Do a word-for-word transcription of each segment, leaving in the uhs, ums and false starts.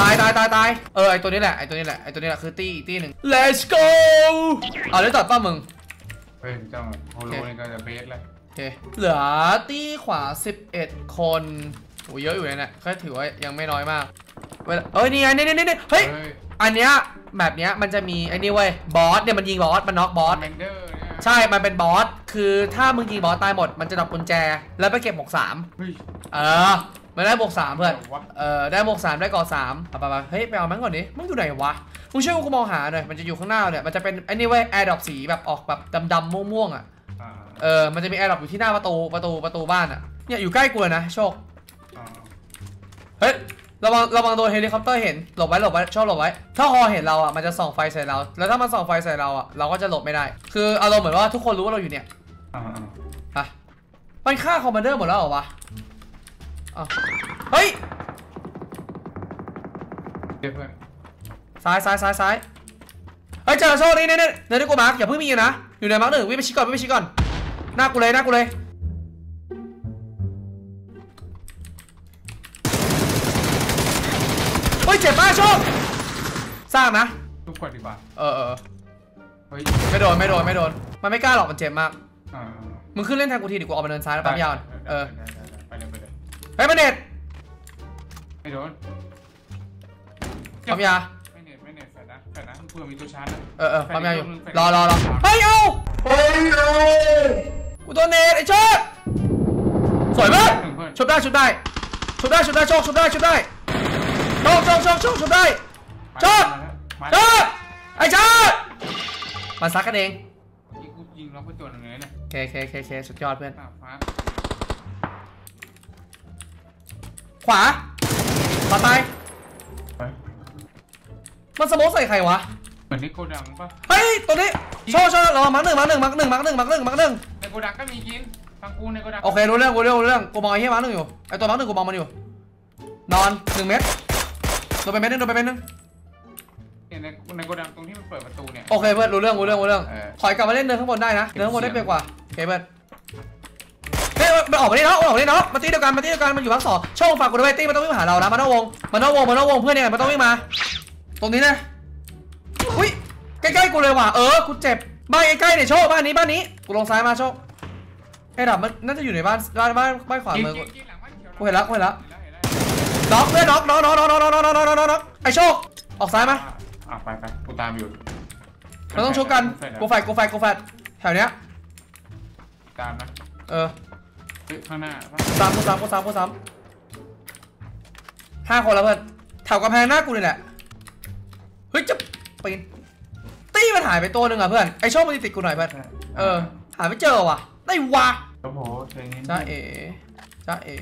ตายตายตายตายเออไอตัวนี้แหละไอตัวนี้แหละไอตัวนี้แหละคือตีตีหนึ่ง let's go เอาได้ตัดป้ามึงเฮ้ยเจ้าโฮโลนี่ก็จะเบสเลยโอเคเหลือตีขวาสิบเอ็ดคนโอ้เยอะอยู่เลยเนี่ยก็ถือว่ายังไม่น้อยมากเวลาเอ้ยนี่ไงนี่นี่นี่เฮ้ยอันเนี้ยแบบเนี้ยมันจะมีไอ้นี่เว้ยบอสเนี่ยมันยิงบอสมันน็อกบอสใช่มันเป็นบอสคือถ้ามึงยิงบอสตายหมดมันจะดรอปกุญแจแล้วไปเก็บบวกสามเออมันได้บวกสามเพื่อนเออได้บวกสามได้ก่อสามไปไปเฮ้ยไปเอามันก่อนดิมึงอยู่ไหนวะมึงช่วยกูมองหาหน่อยมันจะอยู่ข้างหน้าเนี่ยมันจะเป็นไอ้นี่เว้ยแอร์ดรอปสีแบบออกแบบดำๆม่วงๆอ่ะเออมันจะมีแอร์ดรอปอยู่ที่หน้าประตูประตูประตูบ้านอ่ะเนี่ยอยู่ใกล้กูเลยนะโชคเฮ้ยระวังระวังโดนเฮลิคอปเตอร์เห็นหลบไว้หลบไว้ชอบหลบไว้ถ้าฮอเห็นเราอ่ะมันจะส่องไฟใส่เราแล้วถ้ามันส่องไฟใส่เราอ่ะเราก็จะหลบไม่ได้คืออารมณ์เหมือนว่าทุกคนรู้ว่าเราอยู่เนี่ยอ่ะมันฆ่าคอมมานเดอร์หมดแล้วเหรอวะอ๋อเฮ้ยซ้ายซ้ายซ้ายซ้ายเฮ้ยเจอโชคนี่นี่นี่ในที่กูมาร์กอย่าเพิ่งมีนะอยู่ในมาร์กหนึ่งวิ่งไปชี้ก่อนวิ่งไปชี้ก่อนหน้ากูเลยหน้ากูเลยเฮ้ยเจ็บมากโชคสร้างนะทุกคนดีกว่าเออเออเฮ้ยไม่โดนไม่โดนไม่โดนมันไม่กล้าหรอกมันเจ็บมากมึงขึ้นเล่นแทนกูทีดิกูออกมาเดินซ้ายแล้วปั๊มยาวเออไปเลยไปเลยเฮ้ยมันเน็ตไม่โดนปั๊มยาไม่เน็ตไม่เน็ตแฟนนะแฟนนะเพื่อมีตัวชาร์จนะเออเออปั๊มยาอยู่รอรอรอเฮ้ยเอาเฮ้ยเอากูตัวเน็ตไอ้โชคสวยมากชุบได้ชุบได้ชุบได้ชุบได้โชคชุบได้ชุบได้โชคโชคโชคโชคชุบได้โชคโชคไอ้โชคมาซักกันเองกูยิงล็อกไปตัวหนึ่งเลยเนี่ยเคเคเคเคสุดยอดเพื่อนขวาขวาตายมันสโมสใส่ใครวะเหมือนในโกดังปะเฮ้ยตัวนี้โชว์โชว์รอมาหนึ่งมาหนึ่งมาหนึ่งมาหนึ่งมาหนึ่งมาหนึ่งในโกดังก็มีกินทางกูในโกดังโอเครู้เรื่องรู้เรื่องรู้เรื่องกูมองไอ้เหี้ยมาหนึ่งอยู่ไอ้ตัวมาหนึ่งกูมองมันอยู่นอนหนึ่งเมตรโดนไปเมตรนึงโดนไปเมตรนึงในในโกดังตรงที่มันเปิดประตูเนี่ยโอเคเพื่อนรู้เรื่องรู้เรื่องรู้เรื่องถอยกลับมาเล่นเนินข้างบนได้นะเนินข้างบนได้เปรียบกว่าโอเคเพื่อนเฮ้ยมันออกมาดิเนาะออกมาดิเนาะมาตีเดียวกันมาตีเดียวกันมันอยู่พักสองช่องฝากกูด้วยตีมันต้องวิ่งมาหาเรานะมันต้องวงมันต้องวงมันต้องวงเพื่อนเนี่ยมันต้องวิ่งมาตรงนี้นะอุ้ยใกล้ๆกูเลยว่ะเออกูเจ็บบ้านใกล้ๆเนี่ยโชคบ้านนี้บ้านนี้กูลงซ้ายมาโชคไอ้ดับมันน่าจะอยู่ในบ้านบ้านบ้านบ้านขวามือกูเห็นแล้วกูเห็นแล้วน็อกเพื่อนน็อกน็อกน็อกน็อกน็อกน็อกน็อกน็อกน็อกไอ้โชคออกซ้ายมาอ่ะไปไปกูตามอยู่เราต้องชกกันกูไฟกูไฟกูไฟแถวเนี้ยตามนะเออข้างหน้าสามกูสามกูสามกูสามห้าคนแล้วเพื่อนแถวกำแพงหน้ากูเลยแหละเฮ้ยจะปีนตีมันหายไปตัวหนึ่งอ่ะเพื่อนไอโชคมันติดกูหน่อยเพื่อนเออหาไม่เจอว่ะได้วะโอ้โหเจ๋งจ้าเอ๋จ้าเอ๋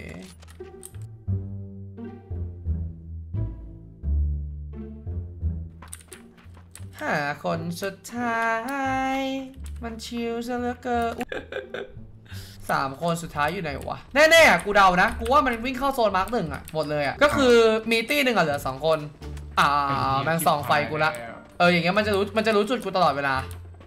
หาคนสุดท้ายมันชิลซะเหลือเกินสามคนสุดท้ายอยู่ไหนวะแน่ๆกูเดานะกูว่ามันวิ่งเข้าโซนมาร์กหนึ่งอ่ะหมดเลยอ่ะก็คือมีตี้หนึ่งอ่ะเหลือสองคนอ่าแม่งส่องไฟกูละเอออย่างเงี้ยมันจะรู้มันจะรู้จุดกูตลอดเวลา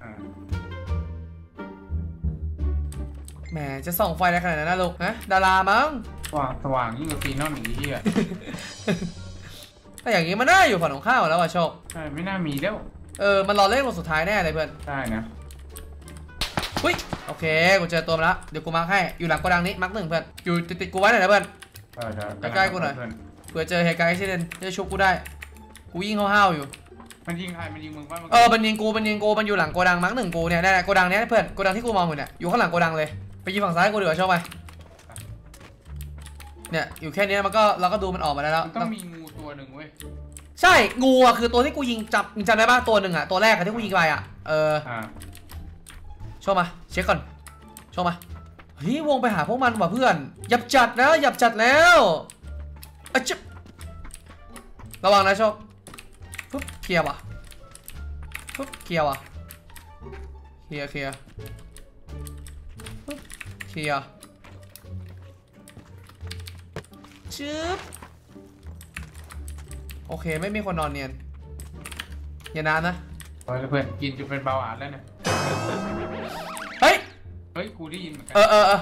แหมจะส่องไฟได้ขนาดนั้นนะลูกนะดารามั้งสว่างสว่างยิ่งกว่าซีนอนอีกที่อ่ะแต่อย่างงี้มันน่าอยู่ฝั่งของข้าวแล้วอ่ะโชคใช่ไม่น่ามีแล้วเออมันรอเล่นวันสุดท้ายแน่เลยเพื่อนได้นะอุ้ยโอเคกูเจอตัวมาแล้วเดี๋ยวกูมาร์คให้อยู่หลังโกดังนี้มาร์คหนึ่งเพื่อนอยู่ติดติดกูไว้หน่อยนะเพื่อนใกล้ๆกูหน่อยเผื่อเจอเหตุการณ์ที่เด่นจะชุบกูได้กูยิงห้าวๆอยู่มันยิงใครมันยิงมึงป่ะเออมันยิงกูมันยิงกูมันอยู่หลังโกดังมาร์คหนึ่งกูเนี่ยได้โกดังเนี้ยเพื่อนโกดังที่กูมองอยู่เนี่ยอยู่ข้างหลังโกดังเลยไปยิงฝั่งซ้ายกูเดี๋ยวชอบไปเนี่ยอยู่แค่นี้มันก็เราก็ดูมันออกมาได้แล้วต้องมีงูตัวหนึ่งเว้ยใช่งูอ่ะคือตัวที่กูยิงจับจำได้ป่ะตัวหนึ่งอ่ะตัวแรกที่กูยิงไปอ่ะเออโชว์มาเช็คก่อนโชว์มาเฮ้ยวงไปหาพวกมันว่ะเพื่อนหยับจัดนะหยับจัดแล้วอะจิ๊บระวังนะโชคปุ๊บเคลียร์ว่ะปุ๊บเคลียร์ว่ะเคลียร์เคลียร์ปุ๊บเคลียร์จึ๊บโอเคไม่มีคนนอนเนียนอย่านานนะเฮ้ยเพื่อนกินจนเป็นเบาหวานแล้วเนี่ยเฮ้ยเฮ้ยกูได้ยินเหมือนกันเออเออเออ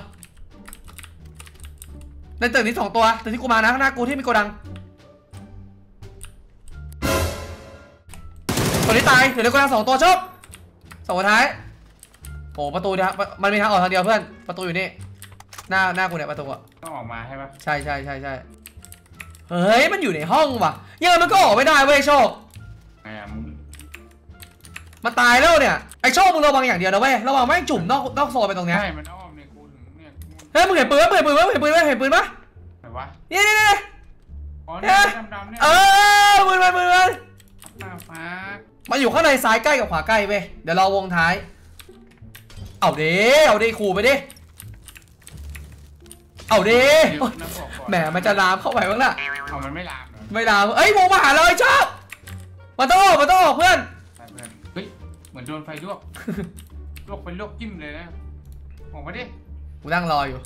ในตึกนี้สองตัวตึกที่กูมานะข้างหน้ากูที่มีโกดังคนที่ตายเดี๋ยวเดี๋ยวกูทำสองตัวโชคสองตัวท้ายโอ้ประตูนะมันมีทางออกทางเดียวเพื่อนประตูอยู่นี่หน้าหน้ากูเนี่ยประตูอะต้องออกมาใช่ปะใช่ใช่ใช่ใช่เฮ้ยมันอยู่ในห้องว่ะยังไงมันก็ออกไม่ได้เว้ยโชคไอ้มึงมันตายแล้วเนี่ยไอโชคมึงระวังอย่างเดียวนะเว้ยระวังไม่จุ่มนอกนอกโซนไปตรงเนี้ยใช่มันอ้อมเนี่ยกูเนี่ยเฮ้ยมึงเห็นปืนไหมมึงเห็นปืนไหมเห็นปืนไหมเห็นปืนไหมไหนวะนี่นี่นี่อ๋อเนี่ยดำๆเนี่ยเออปืนไปปืนไปฟ้ามาอยู่ข้างในซ้ายใกล้กับขวาใกล้เว้ยเดี๋ยวรอวงท้ายเอาดิเอาดิขู่ไปดิเอาดิแหมมันจะลามเข้าไปบ้างล่ะเอามันไม่ลามไม่ลามเอ้ยวงมาหาเราไอ้ชอบมันต้องออกมันต้องออกเพื่อนเฮ้ยเหมือนโดนไฟลวกลวกเป็นลวกจิ้มเลยนะออกมาดิกูนั่งรออยู่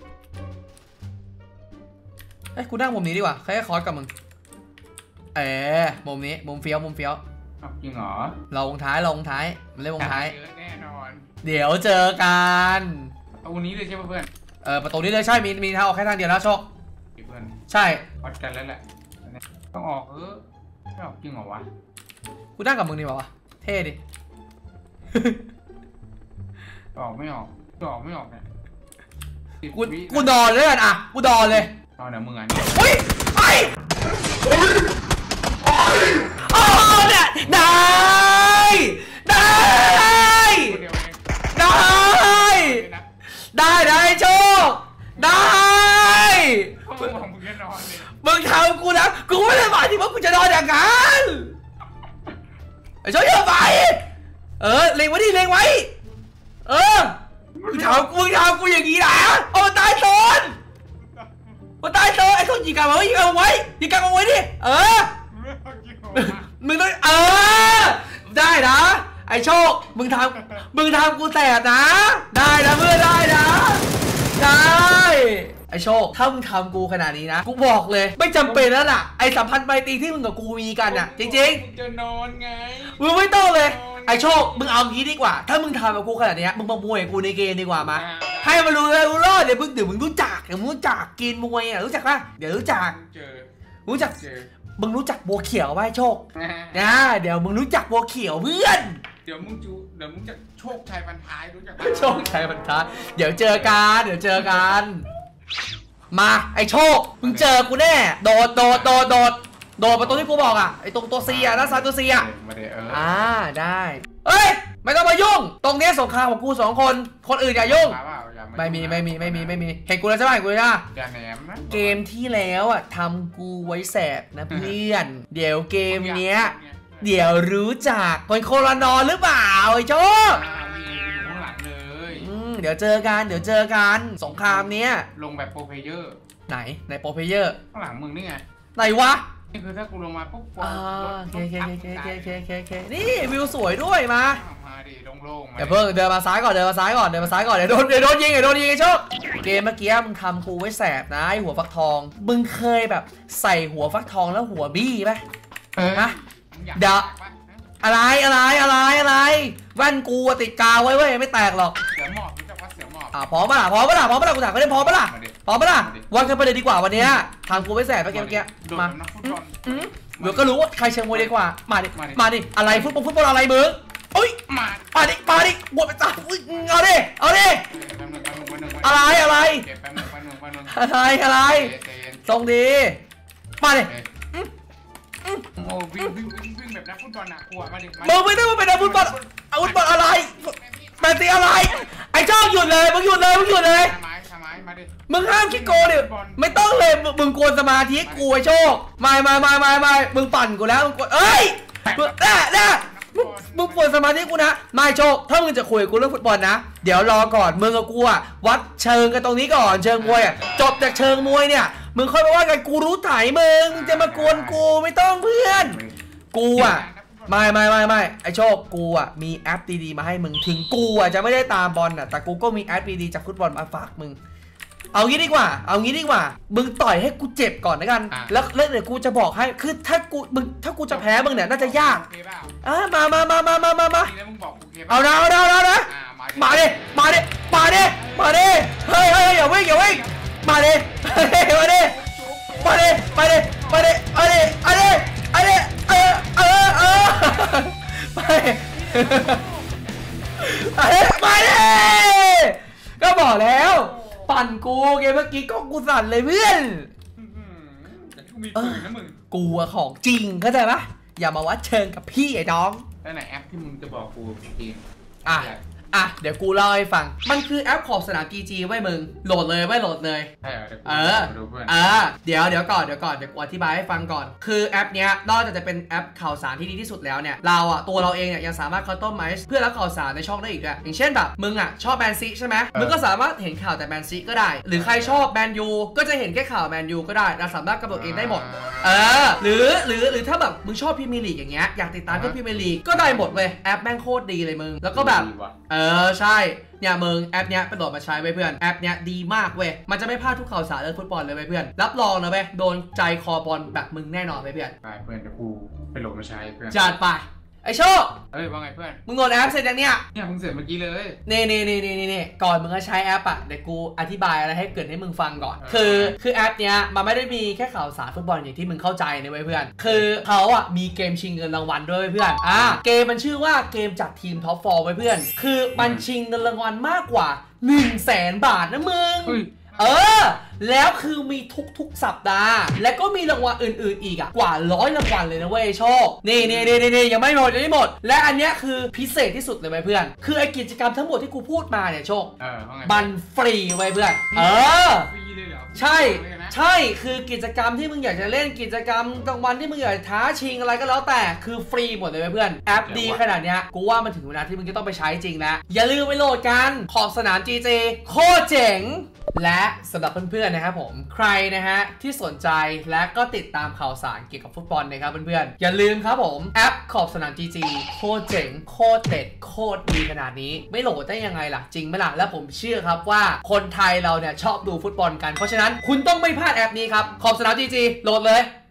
เอ้ยกูนั่งมุมนี้ดีกว่าแค่คอร์สกับมึงเอ๋มุมนี้มุมเฟี้ยวมุมเฟี้ยวจริงเหรอเราวงท้ายเราวงท้ายมันเล่นวงท้ายแน่นอนเดี๋ยวเจอกันประตูนี้เลยใช่ไหมเพื่อนเออประตูนี้เลยใช่มีมีทางออกแค่ทางเดียวแล้วโชคเพื่อนใช่วัดกันแล้วแหละต้องออกเออไม่ออกจริงเหรอวะกูนั่งกับมึงดีกว่าวะเท่ดิออกไม่ออกออกไม่ออกเนี่ยกูกูนอนเลยอ่ะกูนอนเลยนอนเนี่ยมึงอ่ะเฮ้ยไปโอ้เนี่ยได้ได้ได้ได้ได้โชคได้มึงทำกูนะกูไม่ได้หมายถึงว่ากูจะนอนอย่างนั้นไอ้โชคเยอะไปเออเล็งไว้ดิเล็งไว้เออมึงทำมึงทำกูอย่างนี้นะโอ้ตายโซนมันตายโซนไอ้โซนยิงกันมาไว้ยิงกันมาไว้ยิงกันมาไว้ดิเออมึงต้องเออได้นะไอ้โชคมึงทำมึงทำกูแสบนะได้นะเพื่อนได้นะได้ไอ้โชคถ้ามึงทำกูขนาดนี้นะกูบอกเลยไม่จำเป็นแล้วล่ะไอ้สัมพันธ์ไมตรีที่มึงกับกูมีกันอ่ะจริงๆจะนอนไงมึงไม่ต้องเลยไอ้โชคมึงเอางี้ดีกว่าถ้ามึงทำกับกูขนาดนี้มึงมามวยกูในเกมดีกว่ามาให้มันรู้เลยรู้รอดเดี๋ยวมึงเดี๋ยวมึงรู้จักเดี๋ยวมึงรู้จักกินมวยอ่ะรู้จักป่ะเดี๋ยวรู้จักรู้จักมึงรู้จักบัวเขียวไหมโชคนะเดี๋ยวมึงรู้จักบัวเขียวเพื่อนเดี๋ยวมึงจูเดี๋ยวมึงจะโชคชัยบรรทายรู้จักโชคชัยบรรทายเดี๋ยวเจอกันเดี๋ยวเจอกันมาไอ้โชคมึงเจอกูแน่โดดโดดโดดโดดโดดประตูที่กูบอกอ่ะไอ้ตรงตัวซีอ่ะด้านซ้ายตัวซีอ่ะอ่าได้เฮ้ยไม่ต้องมายุ่งตรงนี้สงครามของกูสองคนคนอื่นอย่ายุ่งไม่มีไม่มีไม่มีไม่มีเห็นกูแล้วใช่ไหมกูเลยนะเกมที่แล้วอ่ะทำกูไว้แสบนะเพื่อนเดี๋ยวเกมเนี้ยเดี๋ยวรู้จักคนโคลานอนหรือเปล่าไอ้โชคเดี๋ยวเจอกันเดี๋ยวเจอกันสงครามเนี้ยลงแบบโปรเพเยอร์ไหนในโปรเพเยอร์ข้างหลังมึงนี่ไงไหนวะนี่คือถ้ากูลงมาปุ๊บอ่าเคเคเคเคเคเคเคนี่วิวสวยด้วยมามาดิโล่งๆเดี๋ยวเพิ่งเดินมาซ้ายก่อนเดินมาซ้ายก่อนเดินมาซ้ายก่อนเดี๋ยวโดนเดี๋ยวโดนยิงเดี๋ยวโดนยิงไอ้โชคเกมเมื่อกี้มึงทำกูไว้แสบนะไอ้หัวฟักทองมึงเคยแบบใส่หัวฟักทองแล้วหัวบี้ไหมฮะเดี๋ยวอะไรอะไรอะไรอะไรแว่นกูติดกาวไว้เว้ยไม่แตกหรอกเสือหมอบรู้จักว่าเสือหมอบอ่าพร้อมปะล่ะพร้อมปะล่ะพร้อมปะล่ะกูถามเขาได้พร้อมปะล่ะพร้อมปะล่ะวัดกันไปเลยดีกว่าวันนี้ทางกูไม่แสบไปเกมเมื่อกี้มาเดี๋ยวก็รู้ว่าใครเชียร์มวยดีกว่ามาดิมาดิอะไรฟุตบอลฟุตบอลอะไรมึงโอ้ยมามาดิมาดิบวชไปจ้าเอาดิเอาดิอะไรอะไรอะไรอะไรทรงดีมาดิโอ้วิ่งวิ่งวิ่งวิ่งแบบนักฟุตบอลน่ะกลัวมาดิมึงไม่ได้มาเป็นนักฟุตบอลอาวุธบอลอะไรแมนตีอะไรไอ้ชอบหยุดเลยมึงหยุดเลยมึงหยุดเลยมึงห้ามคิดโกดิไม่ต้องเลยมึงกวนสมาธิกูไอ้โชคไม่ไม่ไม่ไม่ไม่มึงปั่นกูแล้วมึงกวนเอ้ยแน่แน่มึงปวดสมาธิกูนะไม่โชคถ้ามึงจะคุยกูเรื่องฟุตบอลนะเดี๋ยวรอก่อนมึงกับกูอะวัดเชิงกันตรงนี้ก่อนเชิงมวยอะจบจากเชิงมวยเนี่ยมึงค่อยมาว่ากันกูรู้ไถมึงมึงจะมากวนกูไม่ต้องเพื่อนกูอะไม่ไม่ไม่ไม่ไอโชคกูอะมีแอปดีๆมาให้มึงถึงกูอะจะไม่ได้ตามบอลอะแต่กูก็มีแอปดีๆจากฟุตบอลมาฝากมึงเอางี้ดีกว่าเอางี้ดีกว่ามึงต่อยให้กูเจ็บก่อนนะกันแล้วแล้วเดี๋ยวกูจะบอกให้คือถ้ากูมึงถ้ากูจะแพ้มึงเนี่ยน่าจะยากอ่ะมามามามามามามาเอาดาวดาวดาวนะมาดิมาดิมาดิมาดิเฮ้ยเฮ้ยอย่าวิ่งอย่าวิ่งมาดิมาดิมาดิมาดิมาดิมาดิมาดิมาดิเออเออเออมาเลยก็บอกแล้วปั่นกูเกมเมื่อกี้ก็กูสั่นเลยเพื่อนแต่กูมีปืนนะมึงกูของจริงเข้าใจปะอย่ามาวัดเชิงกับพี่ไอ้น้องแล้วไหนแอปที่มึงจะบอกกูจริงอ่ะอ่ะเดี๋ยวกูเล่าให้ฟังมันคือแอปขอบสนาม จี จี ไว้มึงโหลดเลยไว้โหลดเลยเออเออเดี๋ยวเดี๋ยวก่อนเดี๋ยวก่อนเดี๋ยวกูอธิบายให้ฟังก่อนคือแอปเนี้ยนอกจากจะเป็นแอปข่าวสารที่ดีที่สุดแล้วเนี่ยเราอ่ะตัวเราเองเนี่ยยังสามารถคัสตอมไมซ์เพื่อรับข่าวสารในช่องได้อีกด้วยอย่างเช่นแบบมึงอ่ะชอบแมนซีใช่ไหมมึงก็สามารถเห็นข่าวแต่แมนซีก็ได้หรือใครชอบแมนยูก็จะเห็นแค่ข่าวแมนยูก็ได้เราสามารถกำหนดเองได้หมดเออหรือหรือหรือถ้าแบบมึงชอบพรีเมียร์ลีกอย่างเงี้ยอยากติดตามแค่พรีเมียร์ลีกก็ได้หมดเว้ยแอปแม่งโคตรดีเลยมึงแล้วก็แบบเออใช่เนี่ยมึงแอปเนี้ยไปโหลดมาใช้ไว้เพื่อนแอปเนี้ยดีมากเว้ยมันจะไม่พลาดทุกข่าวสารเรื่องฟุตบอลเลยเว้ยเพื่อนรับรองนะเว้ยโดนใจคอบอลแบบมึงแน่นอนเว้ยเพื่อนไปเพื่อนเดี๋ยวกูไปโหลดมาใช้เพื่อนจัดไปไอโชคเฮ้ยว่าไงเพื่อนมึงโหลดแอปเสร็จยังเนี่ยเนี่ยมึงเสร็จเมื่อกี้เลยเน่เน่เน่เน่เน่ก่อนมึงจะใช้แอปอ่ะเดี๋ยวกูอธิบายอะไรให้เกิดให้มึงฟังก่อนคือคือแอปเนี้ยมันไม่ได้มีแค่ข่าวสารฟุตบอลอย่างที่มึงเข้าใจนะเว้ยเพื่อนคือเขาอ่ะมีเกมชิงเงินรางวัลด้วยเพื่อนอ่าเกมมันชื่อว่าเกมจากทีมท็อปฟอร์ไว้เพื่อนคือมันชิงเงินรางวัลมากกว่าหนึ่งแสนบาทนะมึงเออแล้วคือมีทุกๆสัปดาห์และก็มีรางวัลอื่นๆอีกอะกว่าร้อยรางวัลเลยนะเว้ยโชคนี่นี่นี่นี่ยังไม่หมดยังไม่หมดและอันเนี้ยคือพิเศษที่สุดเลยไหมเพื่อนคือไอกิจกรรมทั้งหมดที่กูพูดมาเนี่ยโชคบันฟรีไว้เพื่อนเออใช่ใช่คือกิจกรรมที่มึงอยากจะเล่นกิจกรรมรางวัลที่มึงอยากท้าชิงอะไรก็แล้วแต่คือฟรีหมดเลยเพื่อนแอปดีขนาดเนี้ยกูว่ามันถึงเวลาที่มึงจะต้องไปใช้จริงนะอย่าลืมไปโหลดกันขอบสนาม จี จี โคตรเจ๋งและสำหรับเพื่อนๆนะครับผมใครนะฮะที่สนใจและก็ติดตามข่าวสารเกี่ยวกับฟุตบอลนะครับเพื่อนๆอย่าลืมครับผมแอปขอบสนาม จี จี โคตรเจ๋งโคตรเด็ดโคตรดีขนาดนี้ไม่โหลดได้ยังไงล่ะจริงไหมล่ะและผมเชื่อครับว่าคนไทยเราเนี่ยชอบดูฟุตบอลกันเพราะฉะนั้นคุณต้องไม่พลาดแอปนี้ครับขอบสนาม จี จี โหลดเลย